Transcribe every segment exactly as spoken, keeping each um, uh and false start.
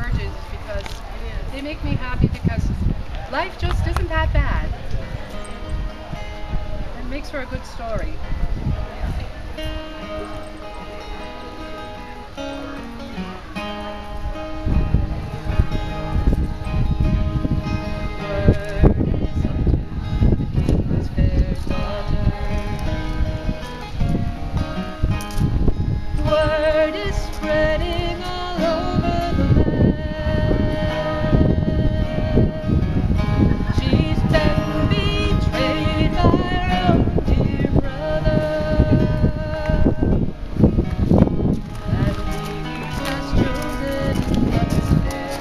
Dirges is because they make me happy because life just isn't that bad. It makes for a good story. Word is spreading all over the land. She's been betrayed by her own dear brother, and he has chosen love's fair.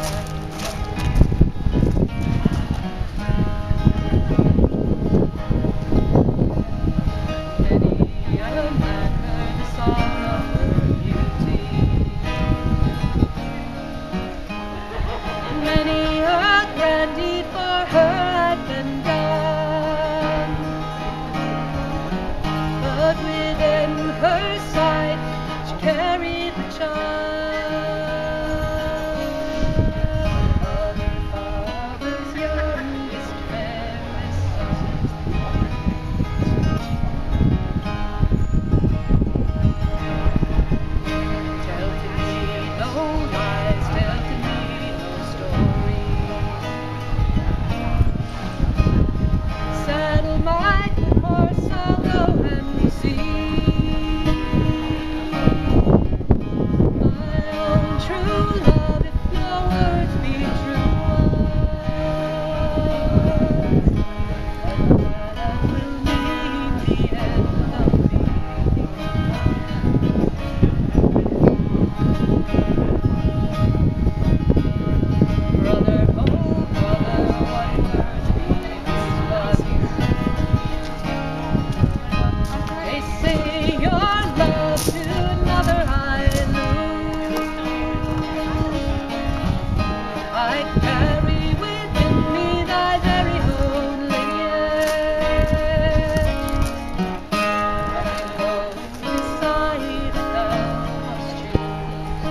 Many a man heard the song of her beauty. Many a grand deed for her had been done, but within her sight she carried the child of her father's youngest, fairest son. Tell to me no lies, tell to me no stories. Saddle my good horse, I'll go and see my own true love, if your words be true ones, and that will mean the end of me. Brother, oh brother, what words be these? They say your love to another I lose. I carry within me thy very own lineage, and oh, decide that thou must choose.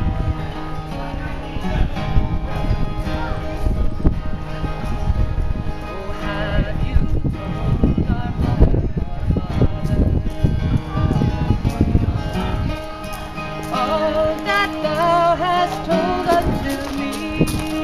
Oh, have you told our mother or father all that thou hast told unto me?